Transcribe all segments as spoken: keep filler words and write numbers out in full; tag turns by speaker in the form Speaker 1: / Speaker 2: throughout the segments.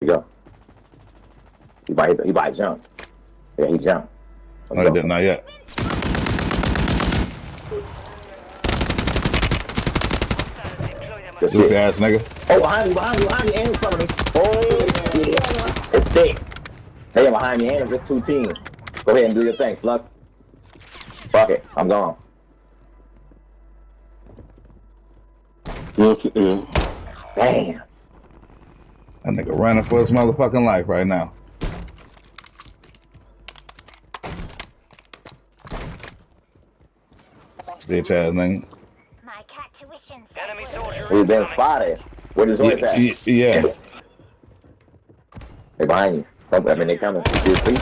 Speaker 1: you go. He might, he might jump. Yeah, he jumped.
Speaker 2: No, he didn't, not yet.
Speaker 1: Good
Speaker 2: Duke
Speaker 1: shit.
Speaker 2: ass nigga.
Speaker 1: Oh, behind you, behind you, behind you, and in front of me. Oh, yeah. It's thick. They are behind me, and just two teams. Go ahead and do your thing, Flux. Fuck it, I'm gone.
Speaker 3: Yes, it is.
Speaker 1: Damn.
Speaker 2: That nigga running for his motherfucking life right now. Bitch ass nigga.
Speaker 4: My cat tuition.
Speaker 5: Enemy soldier
Speaker 1: We've been
Speaker 5: incoming.
Speaker 1: spotted. Where does Zoe at?
Speaker 2: Yeah, yeah.
Speaker 1: They behind you. Something, I mean, they coming. You see?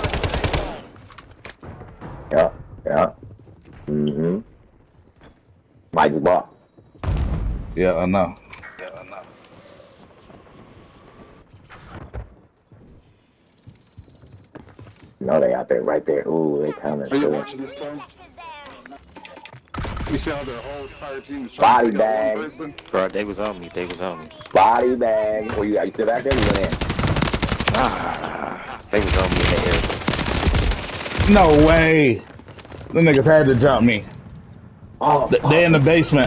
Speaker 1: Yeah, yeah. Mm-hmm. Mike's block.
Speaker 2: Yeah, I know. Yeah, I know.
Speaker 1: No, they out there, right there. Ooh, they coming.
Speaker 3: Are you
Speaker 1: Too.
Speaker 3: watching this thing? You see how their whole entire team is
Speaker 1: Body
Speaker 3: trying to take out
Speaker 1: bag.
Speaker 3: one person?
Speaker 6: Bro, they was on me. They was on me.
Speaker 1: Body bag. Where you at? You still back there? You went in.
Speaker 6: Ah, they was on me in the air.
Speaker 2: No way. The niggas had to jump me.
Speaker 1: Oh,
Speaker 2: Th- They in the basement.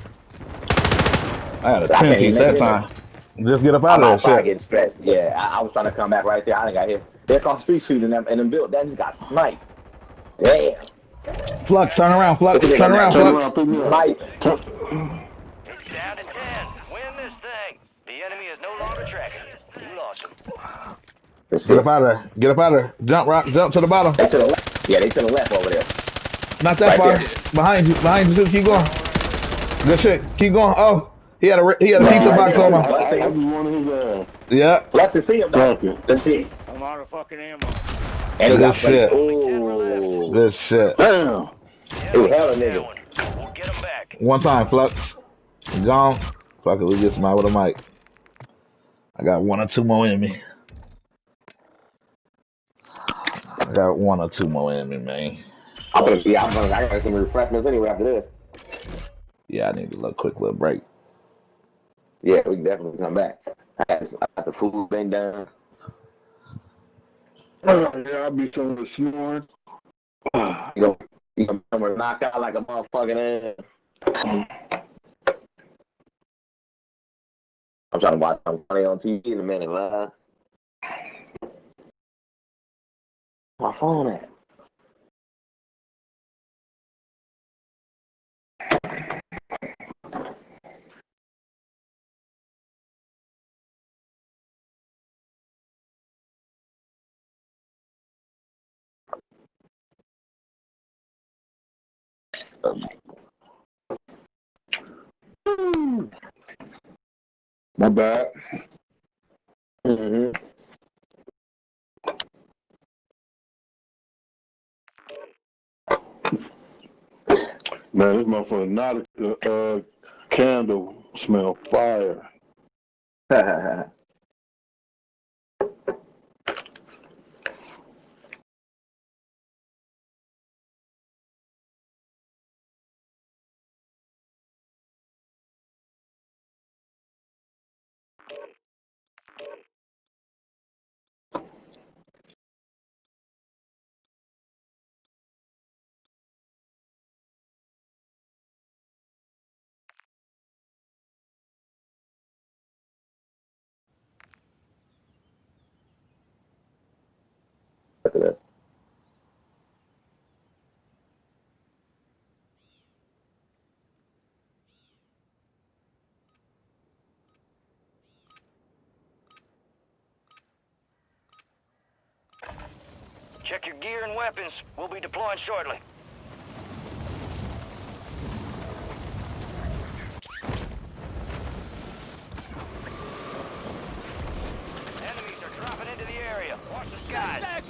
Speaker 2: I had a
Speaker 1: I
Speaker 2: ten
Speaker 1: can't
Speaker 2: piece
Speaker 1: even
Speaker 2: that
Speaker 1: get
Speaker 2: time. Just get up out
Speaker 1: I'm
Speaker 2: of
Speaker 1: outside
Speaker 2: that shit.
Speaker 1: getting stressed. Yeah, I, I was trying to come back right there. I didn't got hit. They're across the street shooting them, and then built. That just got sniped. Damn.
Speaker 2: Flux, turn around, Flux,
Speaker 1: Look at
Speaker 2: turn
Speaker 1: that.
Speaker 2: around,
Speaker 3: Turn
Speaker 2: Flux.
Speaker 3: around, pick me up.
Speaker 1: Snipe.
Speaker 5: It's down to ten. Win this thing. The enemy is no longer tracking you. You lost him.
Speaker 1: Good
Speaker 2: Get
Speaker 1: shit.
Speaker 2: up out of there. Get up out of there. Jump, rock, jump to the bottom.
Speaker 1: They to the left. Yeah, they to the left over there.
Speaker 2: Not that
Speaker 1: Right
Speaker 2: far.
Speaker 1: there.
Speaker 2: Behind you, behind you. Keep going. Good shit. Keep going. Oh, he had a he had a
Speaker 1: Yeah,
Speaker 2: pizza
Speaker 1: right
Speaker 2: box
Speaker 1: there.
Speaker 2: on
Speaker 3: I,
Speaker 2: him.
Speaker 3: I, I just wanted his ass.
Speaker 2: Yeah.
Speaker 1: Let's just see him, though.
Speaker 3: Fuck it.
Speaker 1: Let's see.
Speaker 5: I'm out of fucking ammo.
Speaker 1: And he
Speaker 2: Good
Speaker 1: got
Speaker 2: shit.
Speaker 1: Ooh.
Speaker 2: Good shit.
Speaker 3: Damn.
Speaker 1: Ooh, hell, nigga.
Speaker 5: We'll get him back.
Speaker 2: One time, Flux. Gone. Fuck it, we get some out with a mic. I got one or two more in me. I got one or two more in me, man.
Speaker 1: I'm gonna be out. I got some refreshments anyway after this.
Speaker 2: Yeah, I need a little quick little break.
Speaker 1: Yeah, we can definitely come back. I got, I got the food thing done.
Speaker 3: Yeah, I'll be somewhere snoring.
Speaker 1: You know, you know, somewhere knocked out like a motherfucking ass. I'm trying to watch some funny on T V in a minute, man. My phone at?
Speaker 3: My bad.
Speaker 1: Mm-hmm.
Speaker 3: Man, this motherfucker not a uh, candle smell fire.
Speaker 1: Look at that.
Speaker 5: Check your gear and weapons. We'll be deploying shortly. Enemies are dropping into the area. Watch the skies.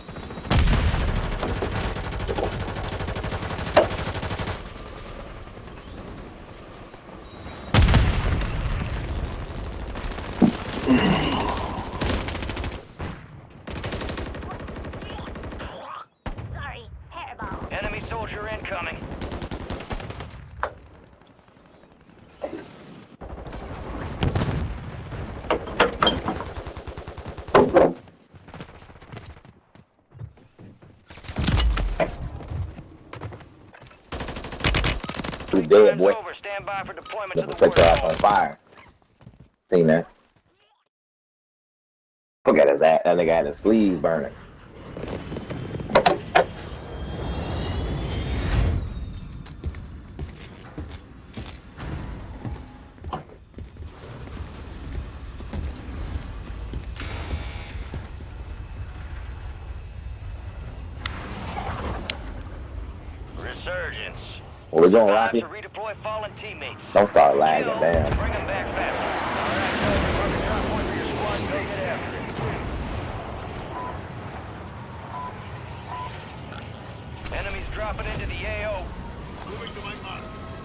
Speaker 4: Sorry, hairball.
Speaker 5: Enemy soldier incoming.
Speaker 1: He's dead, boy.
Speaker 5: Over. Stand by for deployment
Speaker 1: The
Speaker 5: to the
Speaker 1: sector
Speaker 5: war
Speaker 1: out on fire. Seen that? Look at his ass. That nigga had his sleeves burning.
Speaker 5: Resurgence.
Speaker 1: Where we going,
Speaker 5: Time
Speaker 1: Rocky?
Speaker 5: to redeploy fallen teammates.
Speaker 1: Don't start lagging,
Speaker 5: Kill.
Speaker 1: damn.
Speaker 5: Bring them back faster. All right, Soldier, mark a drop point for your squad. Go get after it. Enemies dropping into the A O. Moving to my mark.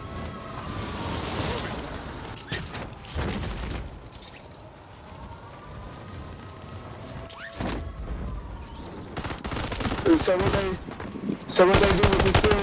Speaker 3: Hey, so what they, so what they do with this thing?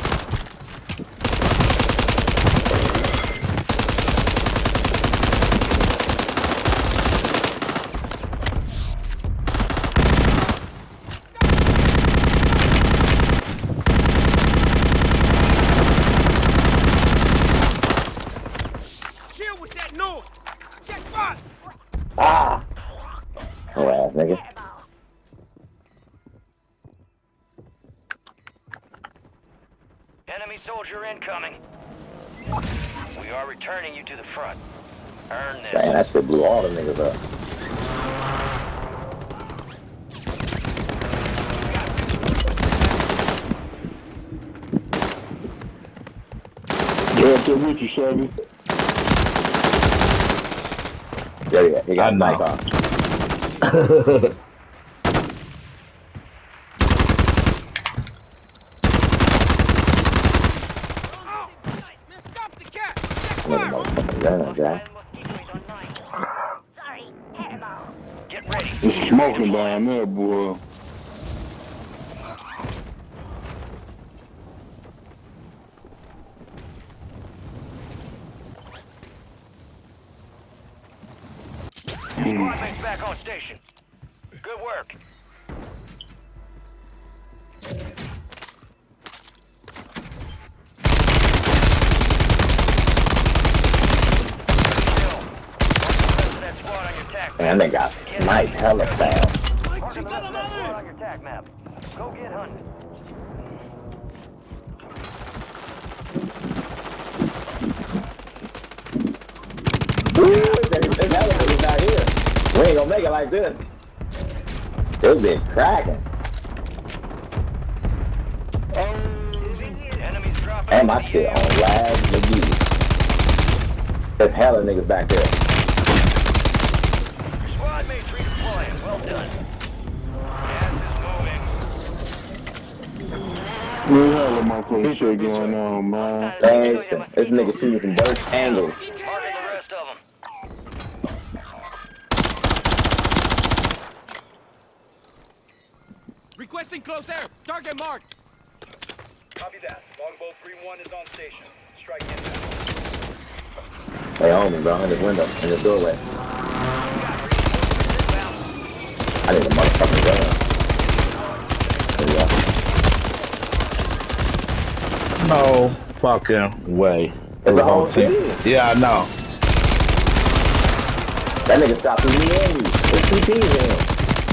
Speaker 7: Chill with that noise. Check fire.
Speaker 1: Ah! Oh, ass nigga.
Speaker 5: Enemy soldier incoming. We are returning you to the front. Earn this.
Speaker 1: Man, that shit blew all the niggas up.
Speaker 3: Yeah, I'm with you, Chevy.
Speaker 1: Yeah, yeah, he got
Speaker 2: I
Speaker 1: a
Speaker 2: know.
Speaker 1: mic on.
Speaker 7: Oh, man, stop the cat. Check
Speaker 1: Nigga
Speaker 7: fire.
Speaker 1: motherfucking gun, Jack.
Speaker 4: Sorry, hairball.
Speaker 5: Get ready.
Speaker 3: It's smoking down there, boy.
Speaker 5: Squad mates back on station. Good work. Kill. That squad on your tac
Speaker 1: Man, they got nice hella fast.
Speaker 5: Marking the rest of that squad on your tac map. Go get hunting.
Speaker 1: This hella niggas out here. We ain't gonna make it like this. This bitch cracking.
Speaker 5: Enemies dropping
Speaker 1: And my
Speaker 5: into the
Speaker 1: shit
Speaker 5: A O.
Speaker 1: on lag McGee. There's hella niggas back there.
Speaker 5: Your squad mates redeploying. Well done. Gas is moving.
Speaker 3: We hella motherfucking shit going on, man.
Speaker 1: Hey, this nigga shooting from both angles.
Speaker 5: Marking the rest of them.
Speaker 7: Requesting close air. Target marked.
Speaker 5: Copy that. Longbow three one is on station. Strike inbound.
Speaker 1: Hey, homie, bro, in this window, in this doorway. I need a motherfucking gun. There you go.
Speaker 2: No fucking way.
Speaker 1: It's a whole
Speaker 2: team.
Speaker 1: team.
Speaker 2: Yeah, I know.
Speaker 1: That nigga stopped me and you. There's two teams in him.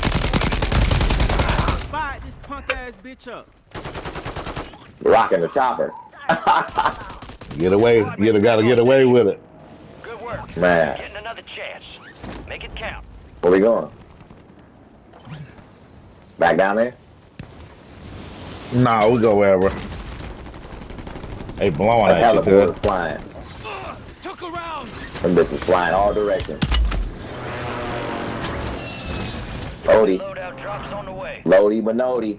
Speaker 7: Fire this punk ass bitch up.
Speaker 1: Rocking the chopper.
Speaker 2: Get away. You gotta get away with it.
Speaker 5: Good work.
Speaker 1: Man,
Speaker 5: Getting another chance. Make it count.
Speaker 1: where we going? Back down there?
Speaker 2: Nah, we go wherever. They blowing
Speaker 1: That
Speaker 2: at you good.
Speaker 1: heliporter's flying.
Speaker 7: Uh, took around.
Speaker 1: Them bitches flying all directions. Lodi.
Speaker 5: Loadout drops on the way.
Speaker 1: Lodi Manodi.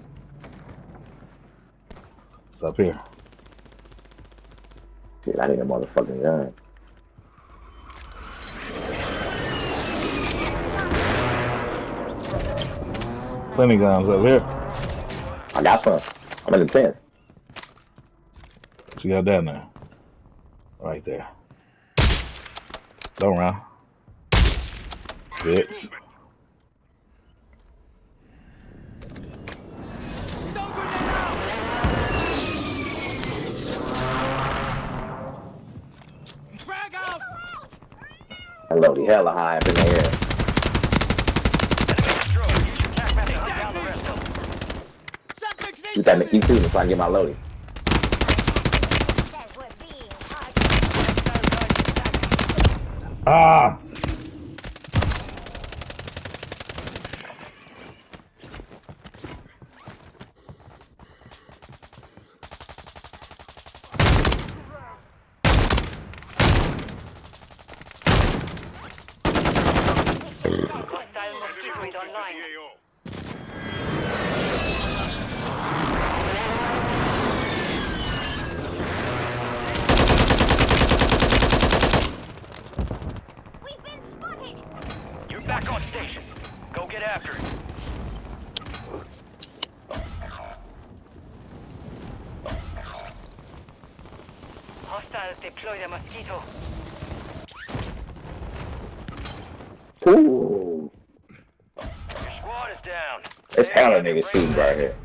Speaker 2: It's up here.
Speaker 1: Shit, I need a motherfucking gun.
Speaker 2: Plenty guns up here.
Speaker 1: I got some. I'm in the tent.
Speaker 2: What you got that now? Right there. Go around. Bitch.
Speaker 1: loaded hella high up in the air.
Speaker 5: Enemy destroyed. Use your tac map to hunt down the rest of them.
Speaker 7: Suspects
Speaker 1: Shoot that Mickey too so I can get my loading.
Speaker 4: Says we're being targeted.
Speaker 2: Ah!
Speaker 5: Hostile mosquito is online.
Speaker 4: We've been spotted.
Speaker 5: You're back on station. Go get after it. Hostiles deploy the mosquito.
Speaker 1: Ooh.
Speaker 5: Your squad is down.
Speaker 1: It's hella niggas shooting right here.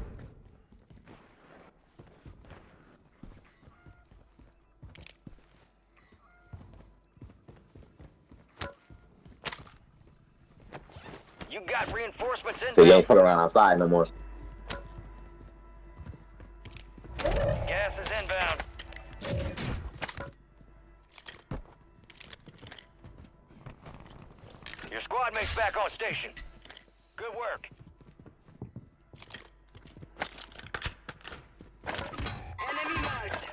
Speaker 5: You got reinforcements in
Speaker 1: So you ain't fucking around outside no more.
Speaker 5: Gas is inbound. Your squad mate's back on station. Good work. Enemy marked.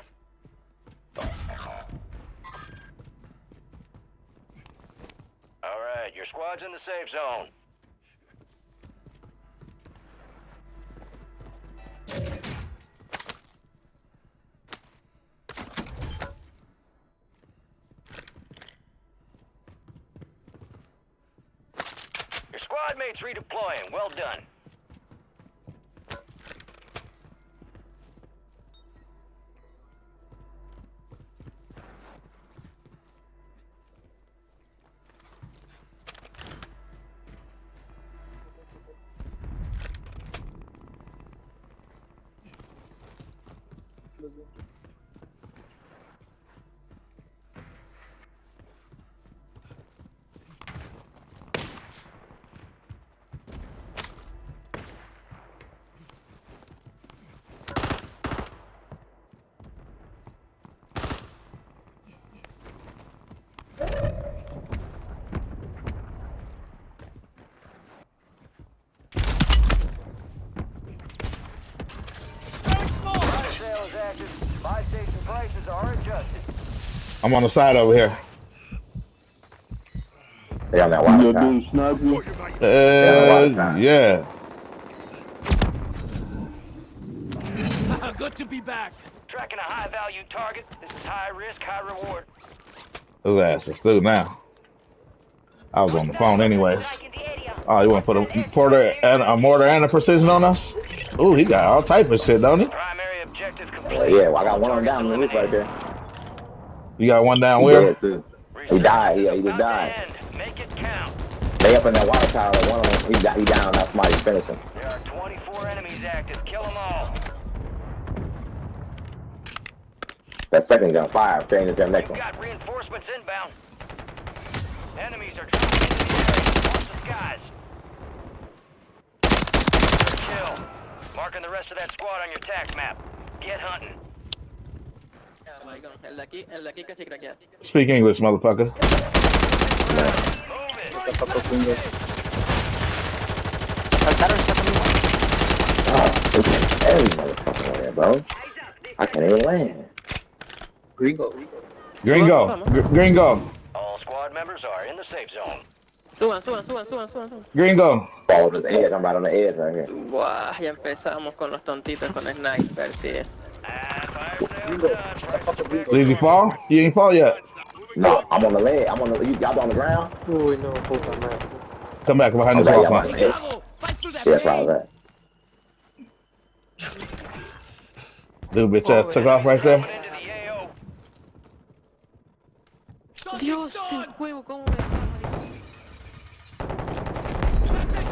Speaker 5: All right, your squad's in the safe zone. Your squad mate's redeploying. Well done. Sale is active. Buy station prices are adjusted.
Speaker 2: I'm on the side over here.
Speaker 1: They on that
Speaker 3: You
Speaker 1: water
Speaker 3: got
Speaker 1: tower.
Speaker 3: dude snipe you?
Speaker 2: Uh, yeah.
Speaker 7: Good to be back.
Speaker 5: Tracking a high-value target. This is high risk, high reward.
Speaker 2: Those asses through now. I was on the phone anyways.
Speaker 4: Like in the area.
Speaker 2: Oh, you want to put a mortar and a mortar and a precision on us? Ooh, he got all type of shit, don't he?
Speaker 5: Primary objective complete.
Speaker 1: Well, yeah, well, I got one on down on the roof right there.
Speaker 2: You got one down
Speaker 1: He
Speaker 2: where?
Speaker 1: dead too. He died. He, he just
Speaker 5: About to
Speaker 1: died.
Speaker 5: end. Make it count.
Speaker 1: They up in that water tower. One of them, he, got, he down. That's somebody finished him.
Speaker 5: There are twenty-four enemies active. Kill them all.
Speaker 1: That second gun fire. Change to the next
Speaker 5: We've
Speaker 1: one.
Speaker 5: got reinforcements inbound. Enemies are dropping into the area. Watch the skies. Kill. Marking the rest of that squad on your tac map. Get hunting.
Speaker 8: El de aquí, el de aquí casi craquea.
Speaker 2: Speak English, motherfucker.
Speaker 5: Move it.
Speaker 1: Oh, it's every motherfucker on there, bro. I can't even land.
Speaker 8: Gringo.
Speaker 2: Gringo. Gr- Gringo.
Speaker 5: All squad members are in the safe zone.
Speaker 8: Suban, suban, suban, suban, suban, suban.
Speaker 2: Gringo.
Speaker 1: Fall to the edge. I'm right on the edge right here.
Speaker 8: Buah, ya empezamos con los tontitos con sniper, tío.
Speaker 5: Ah, fire sale's done.
Speaker 2: Did you fall? You ain't fall yet.
Speaker 1: No, I'm on the leg. I'm on the. You, y'all on the ground?
Speaker 8: Uy, no, puta madre.
Speaker 2: Come back behind
Speaker 1: I'm
Speaker 2: this
Speaker 1: right.
Speaker 2: wall
Speaker 1: I'm on
Speaker 2: sign.
Speaker 1: the edge.
Speaker 7: Bravo. Fight through that
Speaker 1: Yeah, that's where I
Speaker 7: pain.
Speaker 1: was at.
Speaker 2: Little bitch uh, took off right there.
Speaker 5: Into the A O.
Speaker 7: Suspects
Speaker 8: Dios,
Speaker 7: gone.
Speaker 8: el juego, cómo me va, marico.
Speaker 7: Suspects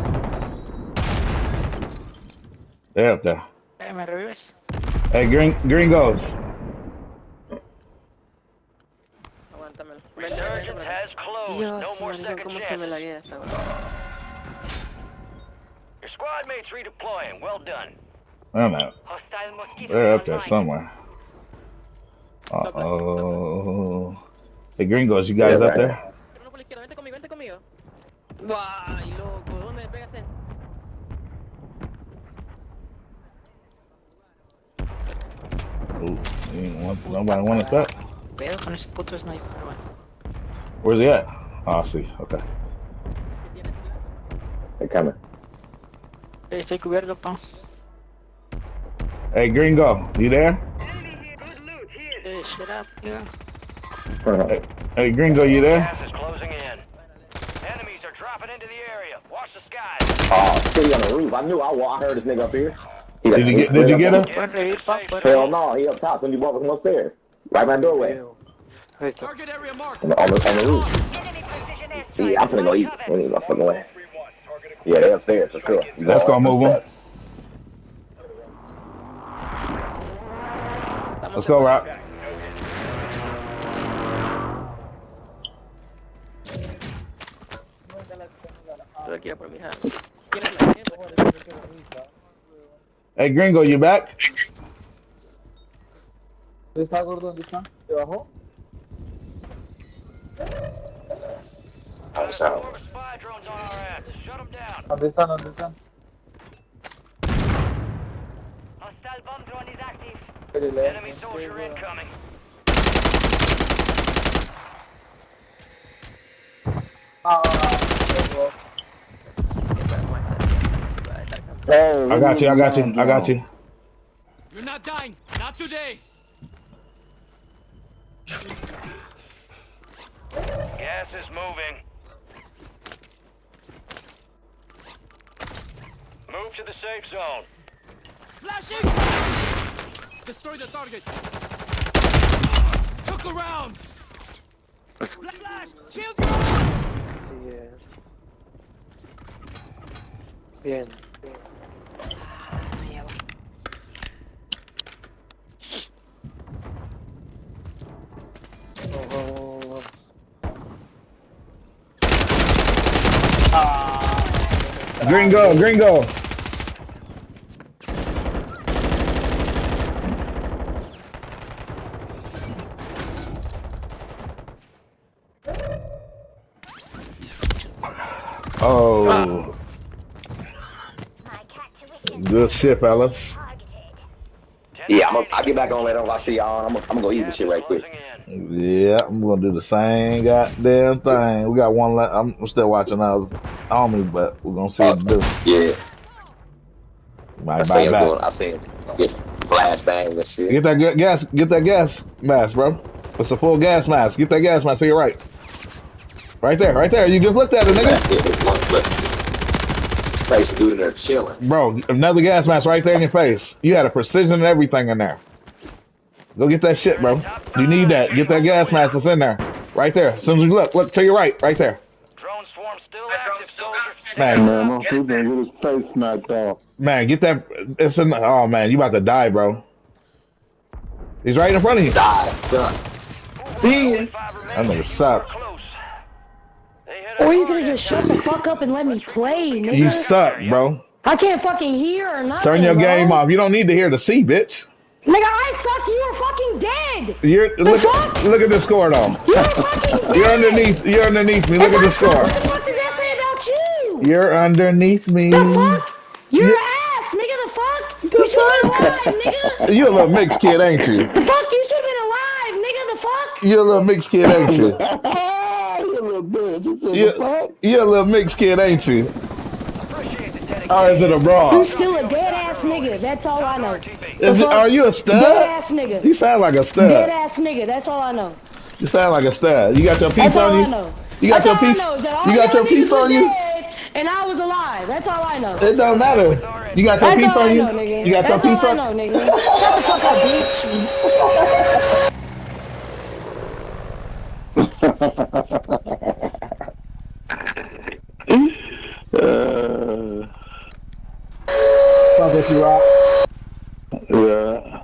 Speaker 7: out.
Speaker 2: They're up there.
Speaker 8: Eh, ¿me revives?
Speaker 2: Hey, Gring Gringos.
Speaker 8: Aguántamelo. Vente, vente,
Speaker 5: Resurgence
Speaker 8: vente.
Speaker 5: has closed. closed.
Speaker 8: Dios,
Speaker 5: No more
Speaker 8: marico,
Speaker 5: second
Speaker 8: cómo se me
Speaker 5: chances.
Speaker 8: laguea esta, weón.
Speaker 5: Your squad mates redeploying. Well done.
Speaker 2: I don't know.
Speaker 4: Hostile mosquito
Speaker 2: They're up there
Speaker 4: online.
Speaker 2: somewhere. Uh oh. Hey, Gringos, you guys up there?
Speaker 8: Uno por la izquierda, vente conmigo, vente conmigo. Guay, loco, ¿dónde me pegas en?
Speaker 2: Ooh, ain't want- nobody wanted that.
Speaker 9: Pedo con ese puto sniper, pero bueno.
Speaker 2: Where's he at? Oh, I see. Okay.
Speaker 1: They coming.
Speaker 9: Eh, Estoy cubierto, pa.
Speaker 2: Hey, Gringo, you there?
Speaker 9: Eh, shut up, yeah.
Speaker 2: Hey, hey, Gringo, you there?
Speaker 5: Gas is closing in. Enemies are dropping into the area. Watch the skies.
Speaker 1: Oh, city on the roof. I knew I, I heard this nigga up here. He got
Speaker 2: Did you
Speaker 1: the
Speaker 2: get?
Speaker 1: roof
Speaker 2: Did you
Speaker 1: right
Speaker 2: get
Speaker 1: up
Speaker 2: him?
Speaker 9: Pueden revivir, pa,
Speaker 5: Safe
Speaker 9: pueden
Speaker 1: there. Hell
Speaker 9: revivir.
Speaker 1: no, he up top. Somebody walking from upstairs. Right by the doorway.
Speaker 9: Ahí está.
Speaker 7: Target area marked.
Speaker 1: On the, on the, on the roof.
Speaker 4: Enemy precision airstrike.
Speaker 1: Yeah, I'm finna go eat. I ain't no fucking way. Yeah, they upstairs for sure. You
Speaker 2: Let's go
Speaker 1: up
Speaker 2: move
Speaker 1: the
Speaker 2: him.
Speaker 1: steps.
Speaker 2: Let's go, Rock.
Speaker 8: Tuve que ir a por mi hija. ¿Quién es la gente?
Speaker 2: Hey, Gringo, you back?
Speaker 10: ¿Dónde está, gordo? ¿Dónde está? ¿Debajo?
Speaker 6: House out.
Speaker 5: Four spy drones on our ass. Shut them down.
Speaker 10: ¿Dónde están? ¿Dónde están?
Speaker 4: Hostile bomb drone is active.
Speaker 10: Espérele.
Speaker 5: Enemy soldier incoming.
Speaker 10: Ah, tengo.
Speaker 2: I got you. I got you. I got you.
Speaker 7: You're not dying. Not today.
Speaker 5: Gas is moving. Move to the safe zone.
Speaker 7: Flashing! Destroy the target. Took a round. Flash! Shield!
Speaker 9: Sí, eh. Bien. Oh,
Speaker 2: Gringo, Gringo. Oh,
Speaker 4: My cat tuition
Speaker 2: good shit, fellas.
Speaker 4: targeted.
Speaker 1: Yeah, I'm gonna, I'll get back on later. I'll see y'all. I'm gonna, I'm gonna go eat this shit right quick.
Speaker 2: Yeah, I'm gonna do the same goddamn thing. We got one left. I'm, I'm still watching our army, but we're gonna see what to do.
Speaker 1: Yeah, I
Speaker 2: Might
Speaker 1: see
Speaker 2: buy
Speaker 1: him
Speaker 2: back.
Speaker 1: doing. I see him get flashbangs and shit.
Speaker 2: Get that ga- gas. Get that gas mask, bro. It's a full gas mask. Get that gas mask to your right. Right there, right there. You just looked at it, nigga.
Speaker 1: Face dude in there chilling.
Speaker 2: Bro, another gas mask right there in your face. You had a precision and everything in there. Go get that shit, bro. You need that. Get that gas mask that's in there. Right there. As soon as you look, look to your right, right there.
Speaker 5: Drone swarm still active, soldier.
Speaker 2: Man,
Speaker 3: Man, my food gonna get his face knocked off.
Speaker 2: man, get that. It's in. Oh man, you about to die, bro. He's right in front of you.
Speaker 1: Die. Done.
Speaker 5: Damn.
Speaker 2: That nigga suck.
Speaker 11: Or you could've just shut the fuck up and let me play, nigga.
Speaker 2: You suck, bro.
Speaker 11: I can't fucking hear or nothing.
Speaker 2: Turn your
Speaker 11: bro.
Speaker 2: game off. You don't need to hear the C, bitch.
Speaker 11: Nigga, I suck. You are fucking dead.
Speaker 2: You're look.
Speaker 11: fuck?
Speaker 2: Look at the score, though.
Speaker 11: You're fucking dead.
Speaker 2: You're underneath. You're underneath me. Look at the score.
Speaker 11: What the fuck does that say about you?
Speaker 2: You're underneath me.
Speaker 11: The fuck? You're
Speaker 2: You-
Speaker 11: ass, nigga. The fuck? You should've been alive, nigga.
Speaker 2: You a little mixed kid, ain't you?
Speaker 11: The fuck? You should've been alive, nigga. The fuck?
Speaker 2: You a little mixed kid, ain't you?
Speaker 3: You little bitch. You said the
Speaker 2: You,
Speaker 3: fuck?
Speaker 2: you a little mixed kid, ain't you? Or is it a
Speaker 11: You
Speaker 2: broad?
Speaker 11: still a dead ass nigga. That's all I know.
Speaker 2: Is it, are you a
Speaker 11: Dead
Speaker 2: stud?
Speaker 11: ass nigga.
Speaker 2: You sound like a
Speaker 11: Dead
Speaker 2: stud.
Speaker 11: ass nigga. That's all I know.
Speaker 2: You sound like a stud. You got your piece
Speaker 11: That's all
Speaker 2: on
Speaker 11: I
Speaker 2: you?
Speaker 11: know.
Speaker 2: You got
Speaker 11: That's
Speaker 2: your
Speaker 11: all I
Speaker 2: piece?
Speaker 11: know is that all
Speaker 2: You got
Speaker 11: y'all
Speaker 2: your piece
Speaker 11: niggas was
Speaker 2: on you?
Speaker 11: dead And I was alive. That's all I know.
Speaker 2: It don't matter. You got your
Speaker 11: That's
Speaker 2: piece
Speaker 11: all
Speaker 2: on
Speaker 11: I
Speaker 2: you?
Speaker 11: know, nigga.
Speaker 2: You got your
Speaker 11: That's
Speaker 2: piece
Speaker 11: all
Speaker 2: on
Speaker 11: I know, nigga. Shut the fuck up, bitch.
Speaker 3: uh,
Speaker 2: Fuck with you, Rock.
Speaker 3: yeah.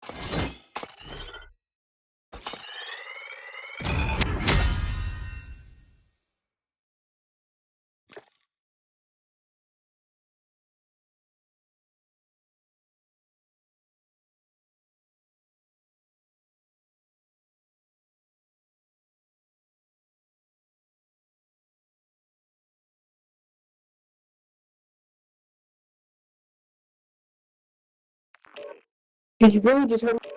Speaker 11: Did you really just heard me?